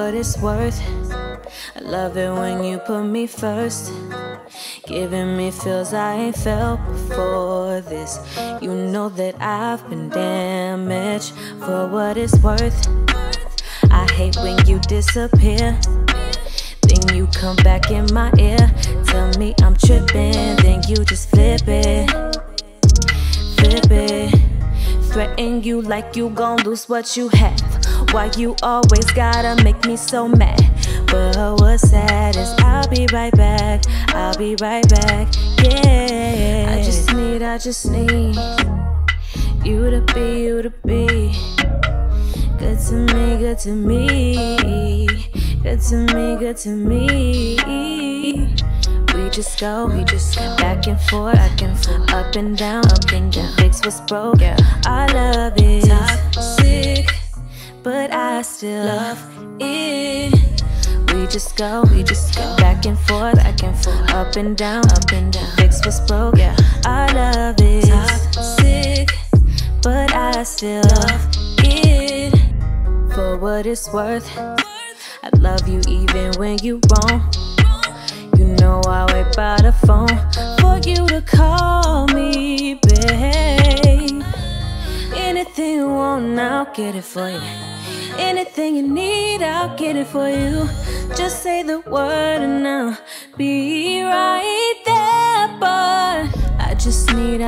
what it's worth, I love it when you put me first, giving me feels I ain't felt before this. You know that I've been damaged. For what it's worth, I hate when you disappear, then you come back in my ear, tell me I'm tripping, then you just flip it, flip it. Threaten you like you gon' lose what you have. Why you always gotta make me so mad? But what's sad is I'll be right back, I'll be right back, yeah. I just need you to be good to me, good to me, good to me, good to me. We just go back and forth, up and down, fix what's broke. Our love is toxic, but I still love it. We just go back and forth, up and down, fix what's broke. Our love is toxic, but I still love it. For what it's worth, I love you even when you wrong. You know I wait by the phone for you to call me, babe. Anything you want, I'll get it for you. Anything you need, I'll get it for you. Just say the word and I'll be right there. But I just need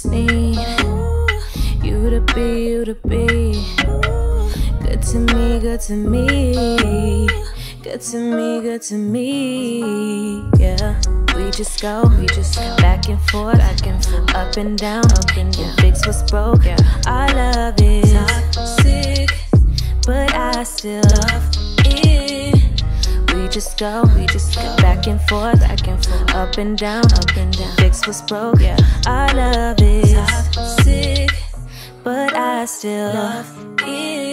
you to be good to me, good to me, good to me, good to me, yeah. We just go back and forth, up and down, fix what's broke. Our love is toxic, but I still love it. We just go back and forth, up and down, fix what's broke. Our love is toxic, but I still love it.